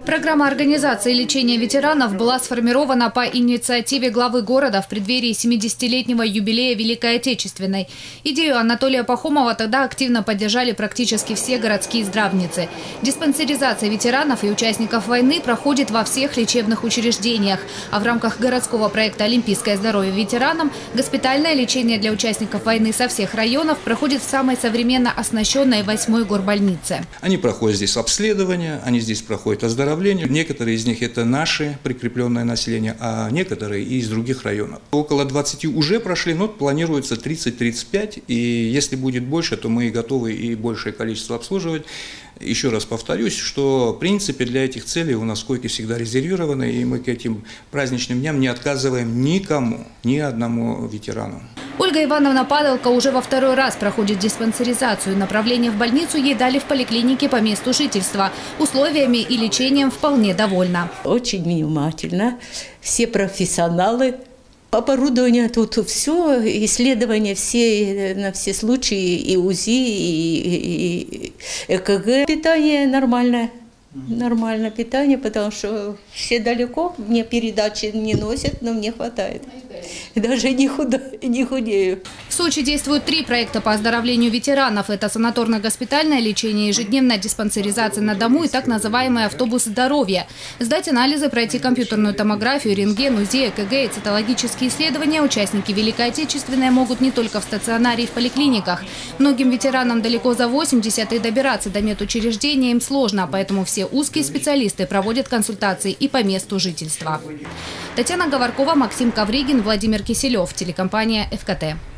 Программа организации лечения ветеранов была сформирована по инициативе главы города в преддверии 70-летнего юбилея Великой Отечественной. Идею Анатолия Пахомова тогда активно поддержали практически все городские здравницы. Диспансеризация ветеранов и участников войны проходит во всех лечебных учреждениях. А в рамках городского проекта «Олимпийское здоровье ветеранам» госпитальное лечение для участников войны со всех районов проходит в самой современно оснащенной 8-й горбольнице. Они проходят здесь обследование, они здесь проходят оздоровление. Некоторые из них это наше прикрепленное население, а некоторые и из других районов. Около 20 уже прошли, но планируется 30-35. И если будет больше, то мы готовы и большее количество обслуживать. Еще раз повторюсь, что в принципе для этих целей у нас койки всегда резервированы, и мы к этим праздничным дням не отказываем никому, ни одному ветерану. Ольга Ивановна Падалко уже во второй раз проходит диспансеризацию. Направление в больницу ей дали в поликлинике по месту жительства. Условиями и лечением вполне довольна. Очень внимательно. Все профессионалы. По оборудованию тут все, исследования все на все случаи, и УЗИ, и ЭКГ. Питание нормальное. Нормальное питание, потому что все далеко, мне передачи не носят, но мне хватает. Даже не худею. В Сочи действуют 3 проекта по оздоровлению ветеранов. Это санаторно-госпитальное лечение, ежедневная диспансеризация на дому и так называемый автобус здоровья. Сдать анализы, пройти компьютерную томографию, рентген, УЗИ, ЭКГ и цитологические исследования участники Великой Отечественной могут не только в стационаре и в поликлиниках. Многим ветеранам далеко за 80 и добираться до медучреждения им сложно, поэтому все узкие специалисты проводят консультации и по месту жительства. Татьяна Говоркова, Максим Ковригин, Владимир Киселев, телекомпания ФКТ.